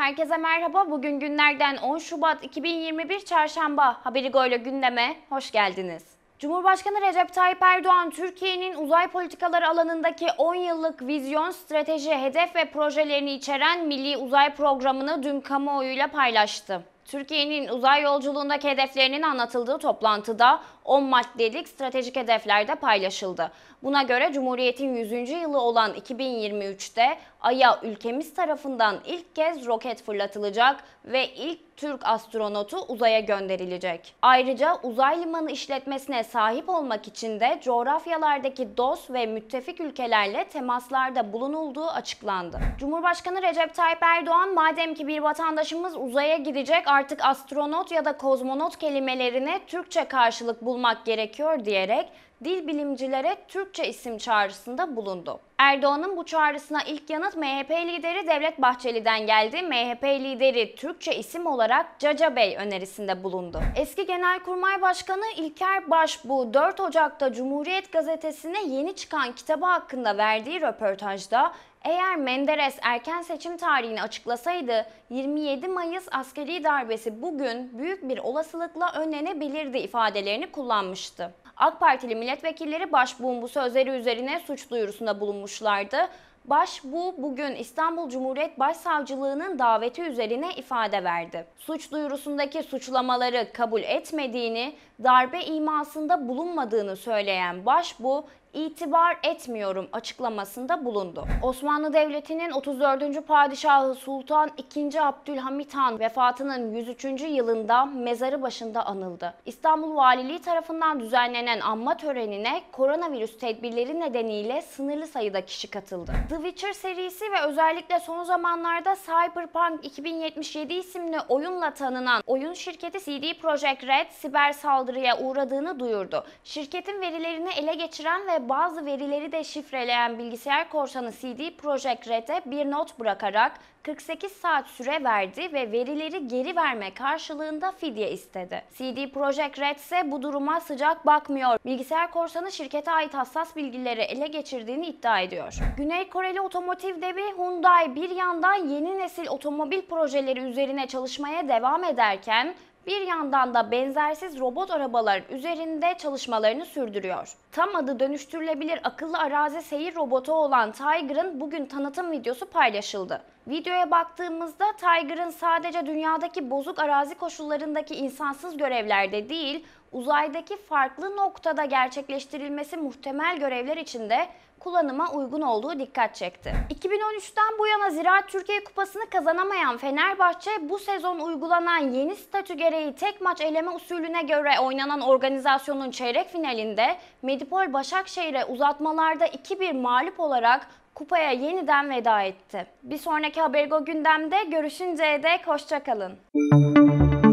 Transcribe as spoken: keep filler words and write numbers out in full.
Herkese merhaba. Bugün günlerden on Şubat iki bin yirmi bir Çarşamba. Haberigo ile gündeme hoş geldiniz. Cumhurbaşkanı Recep Tayyip Erdoğan, Türkiye'nin uzay politikaları alanındaki on yıllık vizyon, strateji, hedef ve projelerini içeren Milli Uzay Programı'nı dün kamuoyuyla paylaştı. Türkiye'nin uzay yolculuğundaki hedeflerinin anlatıldığı toplantıda on maddelik stratejik hedefler de paylaşıldı. Buna göre Cumhuriyet'in yüzüncü yılı olan iki bin yirmi üçte Ay'a ülkemiz tarafından ilk kez roket fırlatılacak ve ilk Türk astronotu uzaya gönderilecek. Ayrıca uzay limanı işletmesine sahip olmak için de coğrafyalardaki dost ve müttefik ülkelerle temaslarda bulunulduğu açıklandı. Cumhurbaşkanı Recep Tayyip Erdoğan, madem ki bir vatandaşımız uzaya gidecek, artık astronot ya da kozmonot kelimelerine Türkçe karşılık bulmak gerekiyor diyerek dil bilimcilere Türkçe isim çağrısında bulundu. Erdoğan'ın bu çağrısına ilk yanıt M H P lideri Devlet Bahçeli'den geldi. M H P lideri Türkçe isim olarak Caca Bey önerisinde bulundu. Eski Genelkurmay Başkanı İlker Başbuğ, dört Ocak'ta Cumhuriyet Gazetesi'ne yeni çıkan kitabı hakkında verdiği röportajda, eğer Menderes erken seçim tarihini açıklasaydı yirmi yedi Mayıs askeri darbesi bugün büyük bir olasılıkla önlenebilirdi ifadelerini kullanmıştı. AK Partili milletvekilleri Başbuğ'un bu sözleri üzerine suç duyurusunda bulunmuşlardı. Başbuğ bugün İstanbul Cumhuriyet Başsavcılığı'nın daveti üzerine ifade verdi. Suç duyurusundaki suçlamaları kabul etmediğini, darbe imasında bulunmadığını söyleyen Başbuğ, itibar etmiyorum açıklamasında bulundu. Osmanlı Devleti'nin otuz dördüncü padişahı Sultan ikinci. Abdülhamit Han vefatının yüz üçüncü yılında mezarı başında anıldı. İstanbul Valiliği tarafından düzenlenen anma törenine koronavirüs tedbirleri nedeniyle sınırlı sayıda kişi katıldı. The Witcher serisi ve özellikle son zamanlarda Cyberpunk iki bin yetmiş yedi isimli oyunla tanınan oyun şirketi C D Projekt Red siber saldırıya uğradığını duyurdu. Şirketin verilerini ele geçiren ve bazı verileri de şifreleyen bilgisayar korsanı C D Projekt Red'e bir not bırakarak kırk sekiz saat süre verdi ve verileri geri verme karşılığında fidye istedi. C D Projekt Red ise bu duruma sıcak bakmıyor. Bilgisayar korsanı şirkete ait hassas bilgileri ele geçirdiğini iddia ediyor. Güney Koreli otomotiv devi Hyundai bir yandan yeni nesil otomobil projeleri üzerine çalışmaya devam ederken, bir yandan da benzersiz robot arabalar üzerinde çalışmalarını sürdürüyor. Tam adı dönüştürülebilir akıllı arazi seyir robotu olan Tiger'ın bugün tanıtım videosu paylaşıldı. Videoya baktığımızda Tiger'ın sadece dünyadaki bozuk arazi koşullarındaki insansız görevlerde değil, uzaydaki farklı noktada gerçekleştirilmesi muhtemel görevler için de kullanıma uygun olduğu dikkat çekti. iki bin on üçten bu yana Ziraat Türkiye Kupası'nı kazanamayan Fenerbahçe, bu sezon uygulanan yeni statü gereği tek maç eleme usulüne göre oynanan organizasyonun çeyrek finalinde Medipol Başakşehir'e uzatmalarda iki bir mağlup olarak kupaya yeniden veda etti. Bir sonraki Haberigo gündemde görüşünceye dek hoşça kalın.